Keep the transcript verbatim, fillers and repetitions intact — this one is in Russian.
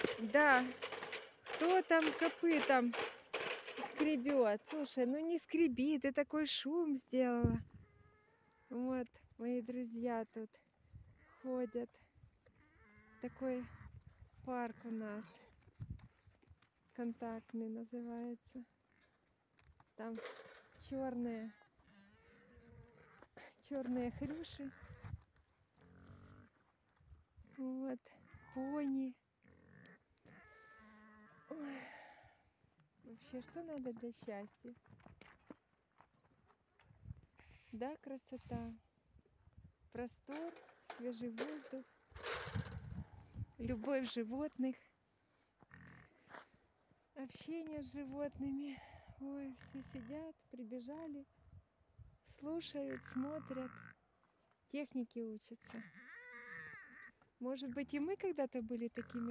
Да, кто там копытом скребет? Слушай, ну не скреби, ты такой шум сделала. Вот, мои друзья тут ходят. Такой парк у нас. Контактный называется. Там черные, черные хрюши. Вот, пони. Ой. Вообще, что надо для счастья? Да, красота. Простор, свежий воздух, любовь животных, общение с животными. Ой, все сидят, прибежали, слушают, смотрят, техники учатся. Может быть, и мы когда-то были такими